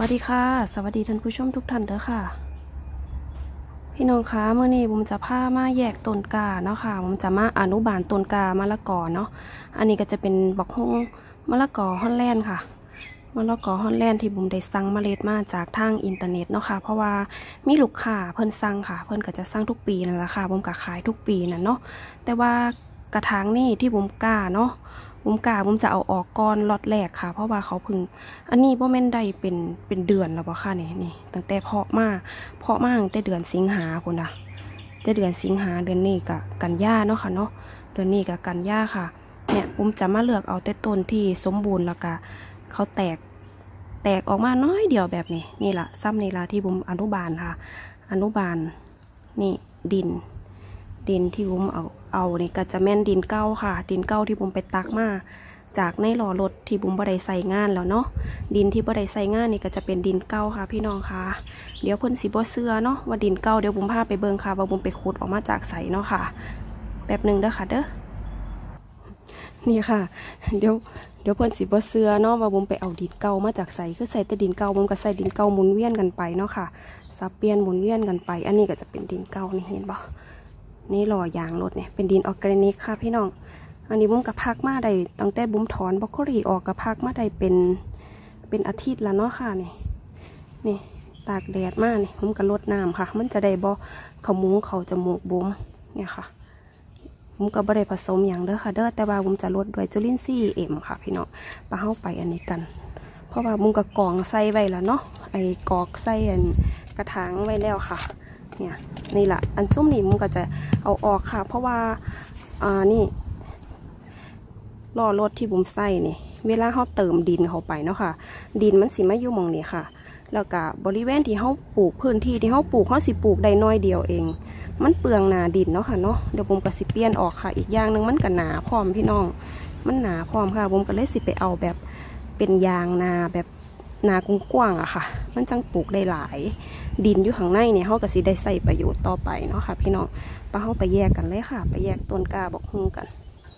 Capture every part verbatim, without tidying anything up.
วัสดีค่ะสวัสดีท่านผู้ชมทุกท่านเด้อค่ะพี่น้องคะเมื่อนี้ผมจะพามาแยกต้นกาเนาะค่ะผมจะมาอนุบาลต้นกามะละกอเนาะอันนี้ก็จะเป็นบักฮุ้งมะละกอฮอลแลนด์ค่ะมะละกอฮอลแลนด์ที่ผมได้สั่งเมล็ดมาจากทางอินเทอร์เน็ตเนาะค่ะเพราะว่ามีลูกค้าเพิ่นสั่งค่ะเพิ่นก็จะสั่งทุกปีนั่นแหละค่ะผมก็ขายทุกปีนั่นเนาะแต่ว่ากระถางนี่ที่ผมกาเนาะผมกาผมจะเอาออกก่อนล็อตแรกค่ะเพราะว่าเขาพึ่งอันนี้บ่แม่นได้เป็นเป็นเดือนแล้วบ่ค่ะนี่นี่ตั้งแต่เพาะมาเพาะมาตั้งแต่เดือนสิงหาพุ่นน่ะแต่เดือนสิงหาเดือนนี้ก็กันยาเนาะค่ะเนาะเดือนนี้ก็กันยาค่ะเนี่ยผมจะมาเลือกเอาแต่ต้นที่สมบูรณ์แล้วก็เขาแตกแตกออกมาน้อยเดียวแบบนี้นี่ล่ะซ้ำนี่ล่ะที่ผมอนุบาลค่ะอนุบาลนี่ดินดินที่ผมเอาเอานี่ก็จะแม่นดินเก้าค่ะดินเก้าที่ผมไปตักมาจากในหล่อรถที่ผมบ่ได้ใส่งานแล้วเนาะดินที่บ่ได้ใส่งานนี่ก็จะเป็นดินเก้าค่ะพี่น้องค่ะเดี๋ยวเพิ่นสิบ่เชื่อเนาะว่าดินเก้าเดี๋ยวผมพาไปเบิ่งค่ะว่าผมไปขุดออกมาจากใสเนาะค่ะแบบหนึ่งเด้อค่ะเด้อนี่ค่ะเดี๋ยวเดี๋ยวเพิ่นสิบ่เชื่อเนาะว่าผมไปเอาดินเก้ามาจากใสคือใส่แต่ดินเก้าผมก็ใส่ดินเก้าหมุนเวียนกันไปเนาะค่ะสับเปลี่ยนหมุนเวียนกันไปอันนี้ก็จะเป็นดินเก้านี่เห็นบ่นี่หล่อยางรถเนี่ยเป็นดินออร์แกนิกค่ะพี่น้องอันนี้บุ้มกับพักมาได้ตั้งแต่บุ้มถอนบรอกโคลีออกกับพักมาได้เป็นเป็นอาทิตย์แล้วเนาะค่ะนี่นี่ตากแดดมากนี่บุ้มกับลดน้ำค่ะมันจะได้บ่เขามุ้งเขาจมูกบุ้มเนี่ยค่ะบุ้มกับบ่ได้ผสมอย่างเด้อค่ะเด้อแต่ว่าบุ้มจะลดด้วยจุลินทรีย์เอ็มค่ะพี่น้องปะเข้าไปอันนี้กันเพราะว่าบุ้มกับกองใส่ไว้แล้วเนาะไอ้กอกใส่กระถางไว้แล้วค่ะเนี่ยนี่แหละอันซุ่มนี่มันก็จะเอาออกค่ะเพราะว่าอ่านี่ล้อรถที่บุ้มใส่นี่เวลาเขาเติมดินเข้าไปเนาะค่ะดินมันสิมาอยู่มองนี่ค่ะแล้วก็บริเวณที่เขาปลูกพื้นที่ที่เขาปลูกเขาสิปลูกได้น้อยเดียวเองมันเปลืองหนาดินเนาะค่ะเนาะเดี๋ยวบุ้มก็สิเปลี่ยนออกค่ะอีกอย่างหนึ่งมันก็หนาพร้อมพี่น้องมันหนาพร้อมค่ะบุ้มก็เลยสิไปเอาแบบเป็นยางนาแบบนากว้างๆอะค่ะมันจังปลูกได้หลายดินอยู่ข้างในเนี่ยเขาก็สิได้ใส่ประโยชน์ต่อไปเนาะค่ะพี่น้องปะเขาไปแยกกันเลยค่ะไปแยกต้นกาบอกฮุ้งกัน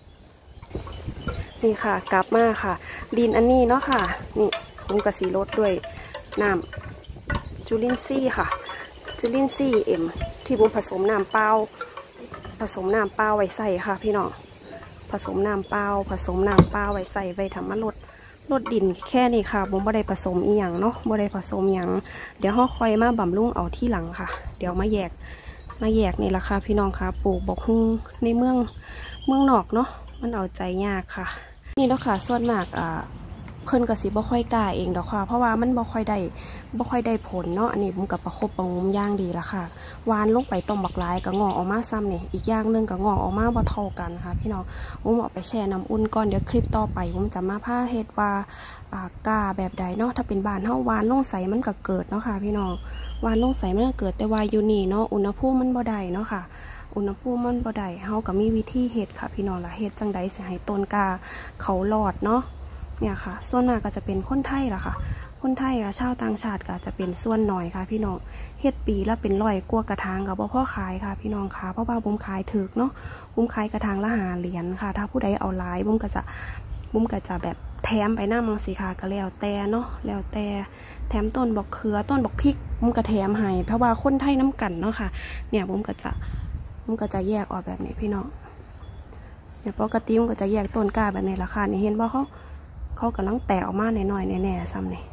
นี่ค่ะกลับมาค่ะดินอันนี้เนาะค่ะนี่ผมกระสีรดด้วยน้ำจุลินทรีย์ค่ะจุลินทรีย์เอ็มที่ผมผสมน้ำเปล่าผสมน้ำเปล่าไว้ใส่ค่ะพี่น้องผสมน้ำเปล่าผสมน้ำเปล่าไว้ใส่ไว้ทำมาลดลดดินแค่นี้ค่ะผมไม่ได้ผสมอีหยังเนาะไม่ได้ผสมอย่างเดี๋ยวเขาคอยมาบำรุงเอาที่หลังค่ะเดี๋ยวมาแยกมาแยกนี่ละค่ะพี่น้องค่ะปลูกบอกฮุ้งในเมืองเมืองนอกเนาะมันเอาใจยากค่ะนี่เนาะค่ะส่วนมากอ่าเพิ่นก็สิบ่ค่อยกล้าเองดอกค่ะเพราะว่ามันบ่ค่อยได้บ่ค่อยได้ผลเนาะอันนี้ผมกับประคบประงมย่างดีละค่ะวานลงไปต้มบักหลายก็งอกออกมาซ้ำนี่อีกอย่างหนึ่งก็งอกออกมาบ่เท่ากันค่ะพี่น้องผมเอาไปแช่น้ำอุ่นก่อนเดี๋ยวคลิปต่อไปผมจะมาพาเฮ็ดว่าอ่ากล้าแบบใดเนาะถ้าเป็นบ้านเฮาวานลงใสมันก็เกิดเนาะค่ะพี่น้องวานลงใสมันก็เกิดแต่ว่าอยู่นี่เนาะอุณหภูมิมันบ่ได้เนาะค่ะอุณหภูมิมันบ่ได้เฮาก็มีวิธีเฮ็ดค่ะพี่น้องล่ะเฮ็ดจังใดสิให้ต้นกาเขารอดเนาะเนี่ยค่ะส่วนมากก็จะเป็นคนไทยล่ะค่ะคนไทยอะชาวต่างชาติก็จะเป็นส่วนหน่อยค่ะพี่น้องเฮ็ดปีละเป็นร้อยกว่ากระถางกับพ่อขายค่ะพี่น้องค่ะเพราะว่าบุ้มขายถึกเนาะบุ้มขายกระถางละหาเหรียญค่ะถ้าผู้ใดเอาหลายบุ้มก็จะบุ้มก็จะแบบแถมไปหน้ามังสีค่ะก็แล้วแต่เนาะแล้วแต่แถมต้นบอกเขือต้นบอกพริกบุ้มก็แถมให้เพราะว่าคนไทยน้ำกันเนาะค่ะเนี่ยบุ้มก็จะบุ้มก็จะแยกออกแบบนี้พี่น้องเนี่ยปกติบุ้มก็จะแยกต้นกล้าแบบนี้ละค่ะนี่เห็นว่าเขาเขากำลังแตกออกมาหน่อยๆแน่ๆซ้ำนี่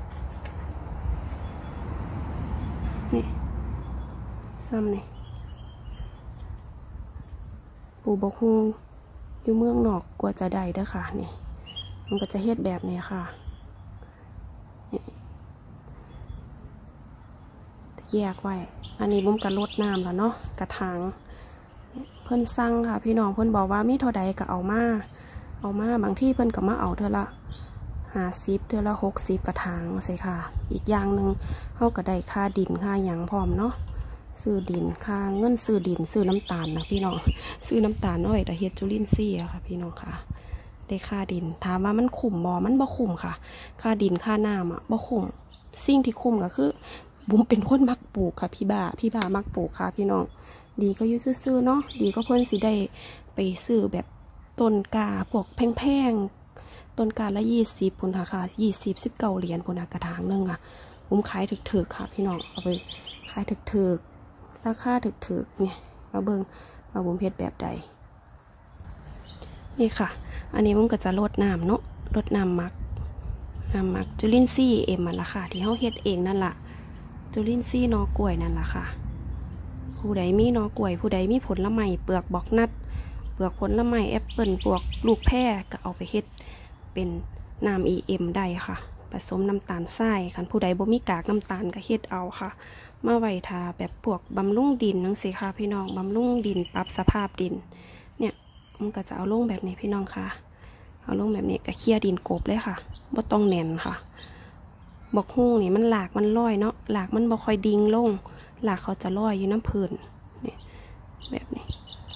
นี่ซ้ำนี่ปลูกบกฮุ้งอยู่เมืองนอกกว่าจะได้เด้อค่ะนี่มันก็จะเฮ็ดแบบนี้ค่ะแยกไว้อันนี้บุ้มกระลดน้ำแล้วเนาะกระถางเพิ่นสั่งค่ะพี่น้องเพิ่นบอกว่ามีเท่าใดก็เอามาเอามาบางที่เพิ่นก็มาเอาเท่าละห้าสิบเท่าละหกสิบกระถางใช่ค่ะอีกอย่างหนึ่งเขาก็ได้ค่าดินค่าหยังพร้อมเนาะซื้อดินค่าเงินซื้อดินซื้อน้ำตาลนะพี่น้องซื้อน้ำตาลน้อยแต่เฮ็ดจุลินทรีย์ค่ะพี่น้องค่ะได้ค่าดินถามว่ามันคุ้มบ่มันบ่คุ้มค่ะค่าดินค่าน้ำอ่ะบ่คุ้มสิ่งที่คุ้มก็คือบุ้มเป็นคนมักปลูกค่ะพี่บ่าพี่บ่ามักปลูกค่ะพี่น้องดีก็อยู่ซื่อๆเนาะดีก็เพิ่นสิได้ไปซื้อแบบต้นกาพวกแพงๆต้นกาละยี่สิบพุ่นค่ะค่ะยี่สิบสิบเก้าเหรียญพุ่นกระถางนึงอ่ะผมขายถึกๆค่ะพี่น้องเอาไปขายถึกๆราคาถึกๆเนี่ยมาเบิ่งมาผมเฮ็ดแบบใดนี่ค่ะอันนี้ผมก็จะลดน้ำเนาะลดน้ำมักน้ำมักจุลินทรีย์เอ็มมันละค่ะที่เฮาเฮ็ดเองนั่นล่ะจุลินทรีย์นอกล้วยนั่นล่ะค่ะผู้ใดมีนอกล้วยผู้ใดมีผลไม้เปลือกบอกนัดเปลือกผลไม้แอปเปิลปลวกลูกแพรก็เอาไปเฮ็ดเป็นน้ำ อี เอ็ม ได้ค่ะผสมน้ำตาลทรายคันผู้ใดบ่มีกากน้ำตาลก็เฮ็ดเอาค่ะมาไว้ทาแบบพวกบำรุงดินจังซี่ค่ะพี่น้องบำรุงดินปรับสภาพดินเนี่ยมันก็จะเอาลงแบบนี้พี่น้องค่ะเอาลงแบบนี้ก็เคลียร์ดินกบเลยค่ะบ่ต้องแน่นค่ะบอกฮุ้งนี่มันหลากมันลอยเนาะหลากมันบ่ค่อยดิ่งลงหลากเขาจะลอยอยู่น้ำพื้นนี่แบบนี้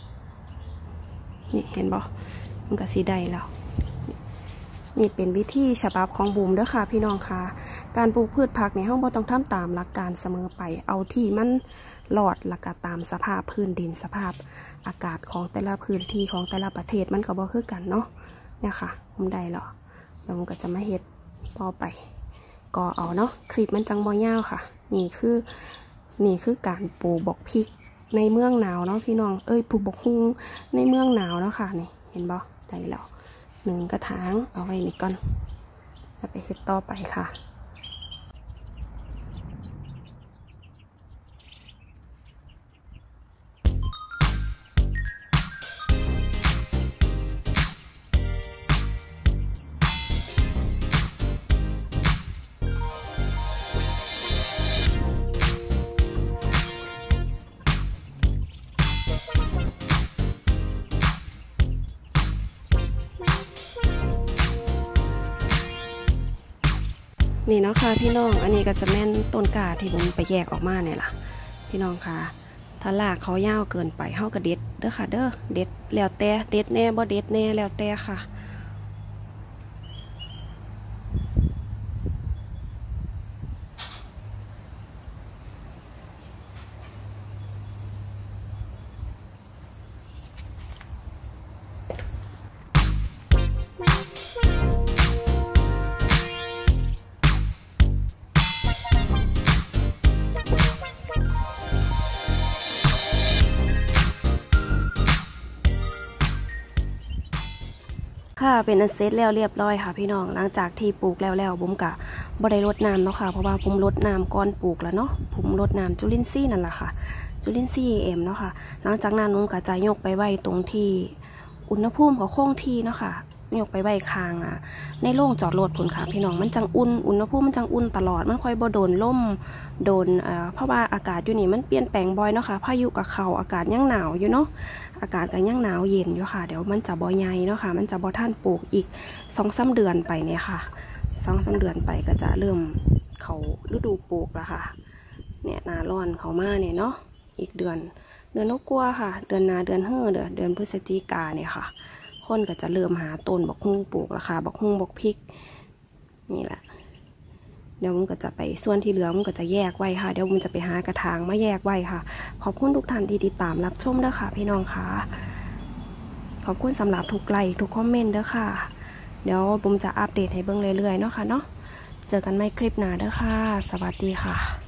นี่เห็นบ่มันก็สีได้แล้วนี่เป็นวิธีฉบับของบูมเด้อค่ะพี่น้องค่ะการปลูกพืชผักในห้องบ่ต้องทำตามหลักการเสมอไปเอาที่มันหลอดหลักการตามสภาพพื้นดินสภาพอากาศของแต่ละพื้นที่ของแต่ละประเทศมันก็บ่คือกันเนาะเนี่ยค่ะผมได้แล้วแล้วผมก็จะมาเฮ็ดต่อไปก็เอาเนาะคลิปมันจังบ่ยาวค่ะนี่คือนี่คือการปลูกบอกพริกในเมืองหนาวเนาะพี่น้องเอ้ยปลูกบอกฮุ้งในเมืองหนาวเนาะค่ะนี่เห็นบ่ได้แล้วหนึ่งกระถางเอาไว้นี่ก่อนจะไปเฮ็ดต่อไปค่ะนี่เนาะค่ะพี่น้องอันนี้ก็จะแม่นต้นกาที่ผมไปแยกออกมาเนี่ยล่ะพี่น้องค่ะถ้าลากเขายาวเกินไปเฮาก็เด็ดเด้อค่ะเด้อเด็ดแล้วแต่เด็ดแน่บ่เด็ดแน่แล้วแต่ค่ะค่ะเป็นอันเสร็จแล้วเรียบร้อยค่ะพี่น้องหลังจากที่ปลูกแล้วแล้วผมกะบ่ได้รดน้ำเนาะค่ะเพราะว่าผมรดน้ำก่อนปลูกแล้วเนาะผมรดน้ำจุลินทรีย์นั่นแหละค่ะจุลินทรีย์เอ็มเนาะค่ะหลังจากนั้นผมกะจะยกไปไว้ตรงที่อุณหภูมิของคงที่เนาะค่ะยกไปไว้คางอ่ะในโรงจอดรถผลค่ะพี่น้องมันจังอุ่นอุณหภูมิมันจังอุ่นตลอดมันค่อยบ่โดนล่มโดนอ่าเพราะว่าอากาศอยู่นี่มันเปลี่ยนแปลงบ่อยเนาะค่ะพายุกับเขาอากาศยังหนาวอยู่เนาะอากาศก็ยังหนาวเย็นอยู่ค่ะเดี๋ยวมันจะบ่ใหญ่เนาะค่ะมันจะบ่ทันปลูกอีก สองสาม เดือนไปเนี่ยค่ะ สองสาม เดือนไปก็จะเริ่มเขาฤดูปลูกแล้วค่ะเนี่ยหน้าร้อนเขามาเนี่ยเนาะอีกเดือนเดือนนกกัวค่ะเดือนนาเดือนเฮือเดือนเดือนพฤศจิกาเนี่ยค่ะคนก็จะเริ่มหาต้นบักฮุ้งปลูกแล้วค่ะบักฮุ้งบักพริกนี่แหละเดี๋ยวมันก็จะไปส่วนที่เหลือมันก็จะแยกไว้ค่ะเดี๋ยวมันจะไปหากระถางมาแยกไว้ค่ะขอบคุณทุกท่านที่ติดตามรับชมด้วยค่ะพี่น้องค่ะขอบคุณสำหรับทุกไลค์ทุกคอมเมนต์ด้วยค่ะเดี๋ยวผมจะอัปเดตให้เบิ่งเรื่อยๆเนาะค่ะเนาะเจอกันใหม่คลิปหน้าด้วยค่ะสวัสดีค่ะ